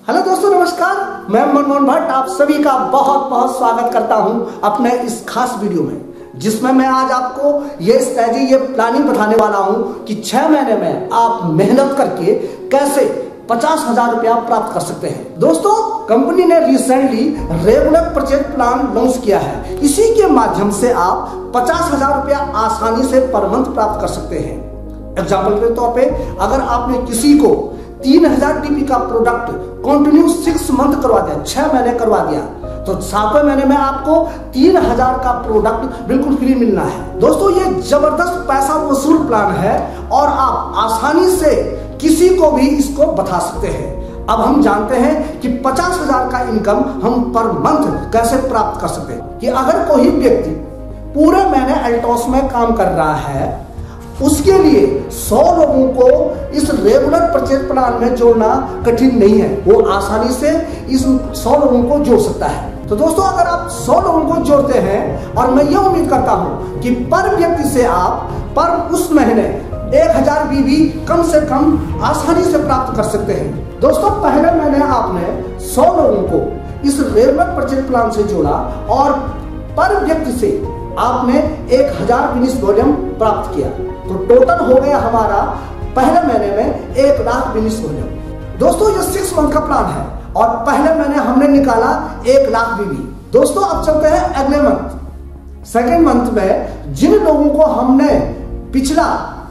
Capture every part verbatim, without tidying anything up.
Hello दोस्तों, नमस्कार। मैं मनमोहन भट्ट आप सभी का बहुत बहुत स्वागत करता हूं अपने इस खास वीडियो में, जिसमें मैं आज आपको ये स्ट्रेटजी, ये प्लानिंग बताने वाला हूं कि छह महीने में आप मेहनत करके कैसे पचास हजार रुपया प्राप्त कर सकते हैं। दोस्तों, कंपनी ने recently regular purchase plan launch किया है। इसी के माध्यम से आप पचास हजार रुपया आसानी से पर मंथ प्राप्त कर सकते हैं। एग्जाम्पल के तौर पे, अगर आपने किसी को तीन हजार टीपी का प्रोडक्ट कंटिन्यू सिक्स मंथ करवा दिया, छह महीने करवा दिया, तो सातवें महीने में आपको तीन हजार का प्रोडक्ट बिल्कुल फ्री मिलना है। दोस्तों, ये जबरदस्त पैसा वसूल प्लान है और आप आसानी से किसी को भी इसको बता सकते हैं। अब हम जानते हैं कि पचास हजार का इनकम हम पर मंथ कैसे प्राप्त कर सकते हैं। कि अगर कोई व्यक्ति पूरे महीने एल्टॉस में काम कर रहा है, उसके लिए सौ लोगों को इस रेगुलर परचेज प्लान में जोड़ना कठिन नहीं है। वो आसानी से इस सौ लोगों को जोड़ सकता है। तो दोस्तों, अगर आप सौ लोगों को जोड़ते हैं, और मैं ये उम्मीद करता हूं कि पर व्यक्ति से आप पर उस महीने एक हजार बीबी कम से कम आसानी से प्राप्त कर सकते हैं। दोस्तों, पहले महीने आपने सौ लोगों को इस रेगुलर परचेज प्लान से जोड़ा और पर व्यक्ति से आपने एक हजार बिजनेस वॉल्यूम प्राप्त किया, तो टोटल हो गया हमारा पहले महीने में एक लाख बिजनेस वॉल्यूम। दोस्तों, ये सिक्स मंथ का प्लान है और पहले महीने हमने निकाला एक लाख बीबी। दोस्तों, अब चलते हैं अगले मंथ। सेकेंड मंथ में जिन लोगों को हमने पिछला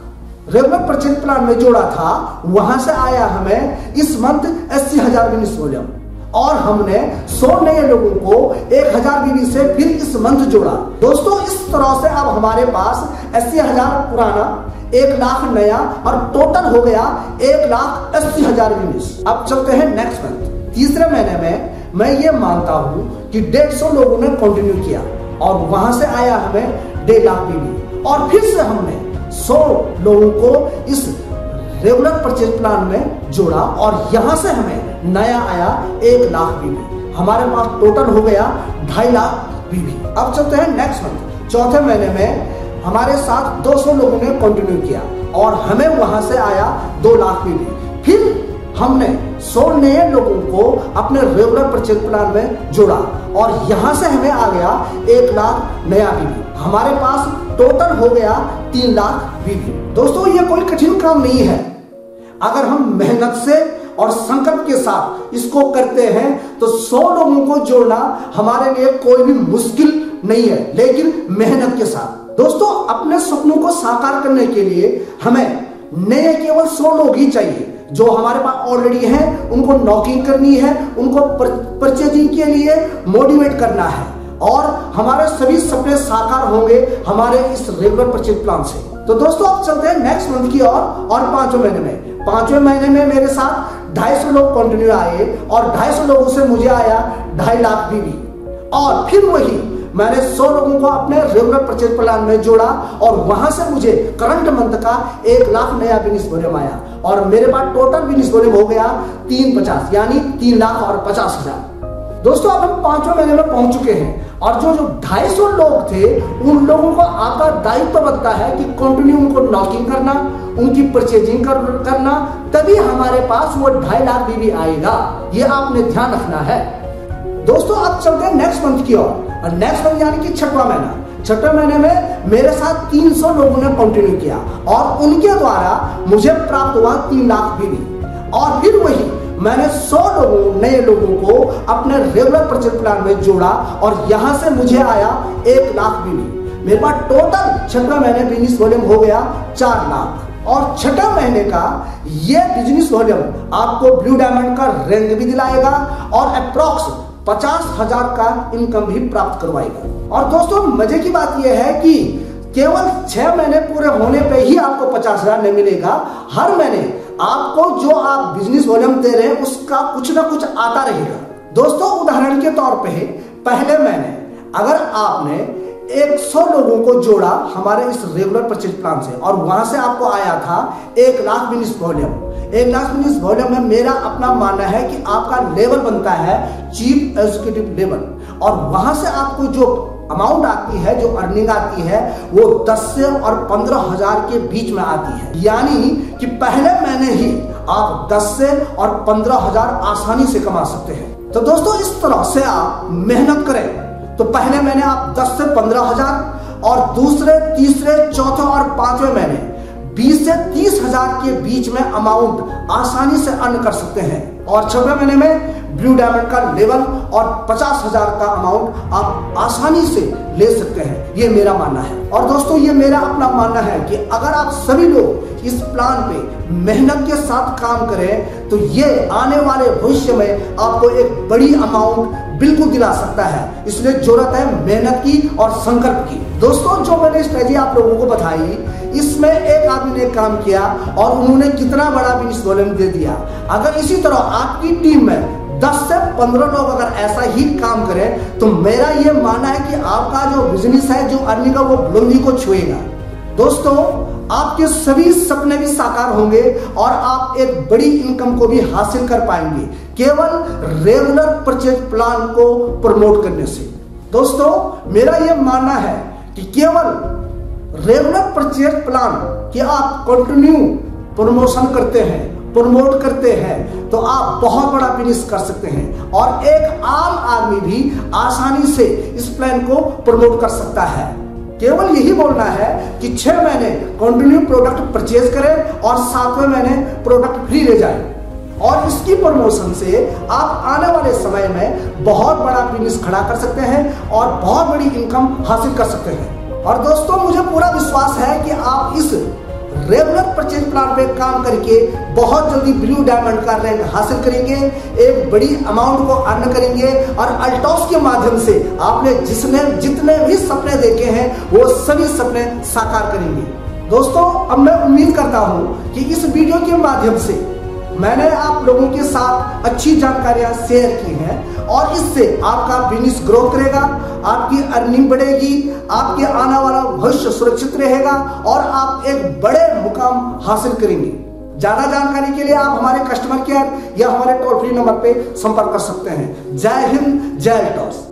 रेगुलर परचेज प्लान में जोड़ा था, वहां से आया हमें इस मंथ अस्सी हजार बिजनेस वॉल्यूम, और हमने सौ नए लोगों को एक हजार बीबी से फिर इस मंथ जोड़ा। दोस्तों, इस तरह से अब हमारे पास अस्सी हजार पुराना, एक लाख नया, और टोटल हो गया एक लाख अस्सी हजार बिजनेस। अब चलते हैं नेक्स्ट मंथ। तीसरे महीने में मैं ये मानता हूं कि डेढ़ सौ लोगों ने कंटिन्यू किया और वहां से आया हमें डेढ़ लाख बीबी, और फिर से हमने सौ लोगों को इस रेगुलर परचेज प्लान में जोड़ा और यहां से हमें नया आया एक लाख बीबी। हमारे पास टोटल हो गया ढाई लाख बीबी। अब चलते हैं नेक्स्ट मंथ। चौथे महीने में हमारे साथ दो सौ लोगों ने कंटिन्यू किया और हमें वहां से आया दो लाख बीबी। फिर हमने सौ नए लोगों को अपने रेगुलर परचेज प्लान में जोड़ा और यहां से हमें आ गया एक लाख नया बीबी। हमारे पास टोटल हो गया तीन लाख बीबी। दोस्तों, ये कोई कठिन काम नहीं है। अगर हम मेहनत से और संकल्प के साथ इसको करते हैं तो सौ लोगों को जोड़ना हमारे लिए कोई भी मुश्किल नहीं है, लेकिन मेहनत के साथ। दोस्तों, अपने सपनों को साकार करने के लिए हमें नए केवल सौ लोग ही चाहिए। जो हमारे पास ऑलरेडी हैं उनको नॉकिंग करनी है, उनको परचेजिंग के लिए मोटिवेट करना है, और हमारे सभी सपने साकार होंगे हमारे इस रेगुलर परचेज प्लान से। तो दोस्तों, अब चलते हैं नेक्स्ट मंथ की ओर और, और पांचवें महीने में। पांचवें महीने में मेरे साथ ढाई सौ लोग कंटिन्यू आए और ढाई सौ लोगों से मुझे आया ढाई लाख बीबी, और फिर वही मैंने सौ लोगों को अपने रेगुलर परचेज प्लान में जोड़ा और वहां से मुझे करंट मंथ का एक लाख नया बिजनेस वॉल्यूम आया और मेरे पास टोटल बिजनेस वॉल्यूम हो गया तीन पचास, यानी तीन लाख और पचास हजार। दोस्तों, अब हम पांचवें महीने में पहुंच चुके हैं और जो जो ढाई सौ लोग थे, उन लोगों को आपका दायित्व बनता है कि कंटिन्यू उनको नॉकिंग करना, उनकी परचेजिंग कर, करना, तभी हमारे पास वो ढाई लाख बीबी आएगा। ये आपने ध्यान रखना है। दोस्तों, अब चलते हैं नेक्स्ट मंथ की ओर, और नेक्स्ट मंथ यानी कि छठवां महीना। छठवें महीने में मेरे साथ तीन सौ लोगों ने कंटिन्यू किया और उनके द्वारा मुझे प्राप्त हुआ तीन लाख बीबी, और फिर वही मैंने सौ लोगों नए लोगों को अपने रेगुलर परचेज प्लान में जोड़ा और यहां से मुझे आया एक लाख बीबी। मेरे पास टोटल छठवें महीने बिजनेस वॉल्यूम हो गया चार लाख, और छठे महीने का ये बिजनेस वॉल्यूम आपको ब्लू डायमंड का रैंक भी दिलाएगा और अप्रॉक्स पचास हजार का इनकम भी प्राप्त करवाएगा। और दोस्तों, मजे की बात यह है कि केवल छह महीने पूरे होने पे ही आपको पचास हजार नहीं मिलेगा। हर महीने आपको जो आप बिजनेस वॉल्यूम दे रहे हैं उसका कुछ ना कुछ आता रहेगा। दोस्तों, उदाहरण के तौर पे पहले महीने अगर आपने सौ लोगों को जोड़ा हमारे इस रेगुलर परचेज प्लान से और वहां से आपको आया था एक लाख बिजनेस वॉल्यूम। एक लाख बिजनेस वॉल्यूम में मेरा अपना मानना है कि आपका लेवल बनता है चीफ एग्जीक्यूटिव लेवल, और वहां से आपको जो अमाउंट आती है, जो अर्निंग आती है, वो दस से और पंद्रह हजार के बीच में आती है। यानी कि पहले महीने ही आप दस से और पंद्रह हजार आसानी से कमा सकते हैं। तो दोस्तों इस तरह से आप मेहनत करें। तो पहले महीने आप दस से पंद्रह हजार और दूसरे, तीसरे, चौथे और पांचवें महीने बीस से तीस हजार के बीच में अमाउंट आसानी से अर्न कर सकते हैं। और छठवें महीने में ब्लू डायमंड का लेवल और पचास हजार का अमाउंट आप आसानी से ले सकते हैं। ये मेरा मानना है। और दोस्तों ये मेरा अपना मानना है कि अगर आप सभी लोग इस प्लान पे मेहनत के साथ काम करें तो ये आने वाले भविष्य में आपको एक बड़ी अमाउंट बिल्कुल दिला सकता है। इसलिए जरूरत है मेहनत की और संकल्प की। दोस्तों जो मैंने स्ट्रेटजी आप लोगों को बताई, इसमें एक आदमी ने काम किया और उन्होंने कितना बड़ा बिजनेस वॉल्यूम दे दिया। अगर इसी तरह आपकी टीम में दस से पंद्रह लोग अगर ऐसा ही काम करें तो मेरा ये मानना है कि आपका जो बिजनेस है, जो अर्निंग है, वो बुलंदी को छुएगा। दोस्तों आपके सभी सपने भी साकार होंगे और आप एक बड़ी इनकम को भी हासिल कर पाएंगे केवल रेगुलर परचेज प्लान को प्रमोट करने से। दोस्तों मेरा यह मानना है कि केवल रेगुलर परचेज प्लान कि आप कंटिन्यू प्रमोशन करते हैं, प्रमोट करते हैं, तो आप बहुत बड़ा बिजनेस कर सकते हैं और एक आम आदमी भी आसानी से इस प्लान को प्रमोट कर सकता है। केवल यही बोलना है कि छह महीने कंटिन्यू प्रोडक्ट परचेज करें और सातवें महीने प्रोडक्ट फ्री ले जाएं और इसकी प्रमोशन से आप आने वाले समय में बहुत बड़ा बिजनेस खड़ा कर सकते हैं और बहुत बड़ी इनकम हासिल कर सकते हैं। और दोस्तों मुझे पूरा विश्वास है कि आप इस रेगुलर परचेज प्लान पे काम करके बहुत जल्दी ब्लू डायमंड का रैंक हासिल करेंगे, एक बड़ी अमाउंट को अर्न करेंगे और अल्टॉस के माध्यम से आपने जिसने जितने भी सपने देखे हैं वो सभी सपने साकार करेंगे। दोस्तों अब मैं उम्मीद करता हूं कि इस वीडियो के माध्यम से मैंने आप लोगों के साथ अच्छी जानकारियां शेयर की हैं और इससे आपका बिजनेस ग्रो करेगा, आपकी अर्निंग बढ़ेगी, आपके आने वाला भविष्य सुरक्षित रहेगा और आप एक बड़े मुकाम हासिल करेंगे। ज्यादा जानकारी के लिए आप हमारे कस्टमर केयर या हमारे टोल फ्री नंबर पे संपर्क कर सकते हैं। जय हिंद, जय टॉस।